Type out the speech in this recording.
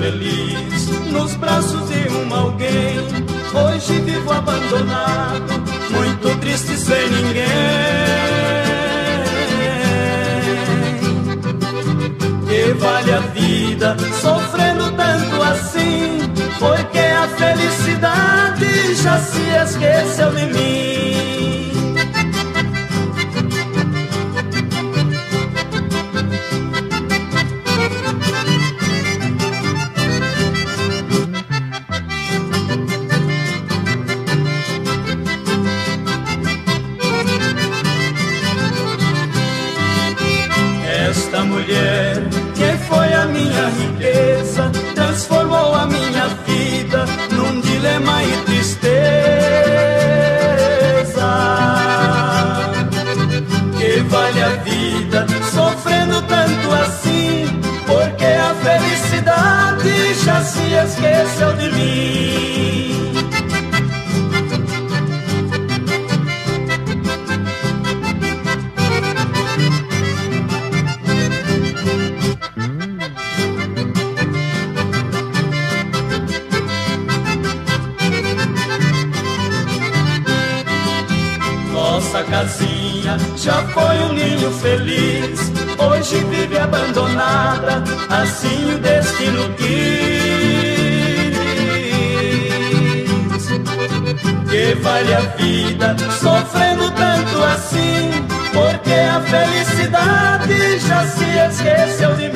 feliz nos braços de alguém. Hoje vivo abandonado, muito triste sem ninguém. Que vale a vida sofrendo tanto assim, porque a felicidade já se esqueceu de mim. Esta mulher, que foi a minha riqueza, transformou a minha vida num dilema e tristeza. Que vale a vida sofrendo tanto assim, porque a felicidade já se esqueceu de mim. Nossa casinha já foi um ninho feliz, hoje vive abandonada, assim o destino quis. Que vale a vida sofrendo tanto assim, porque a felicidade já se esqueceu de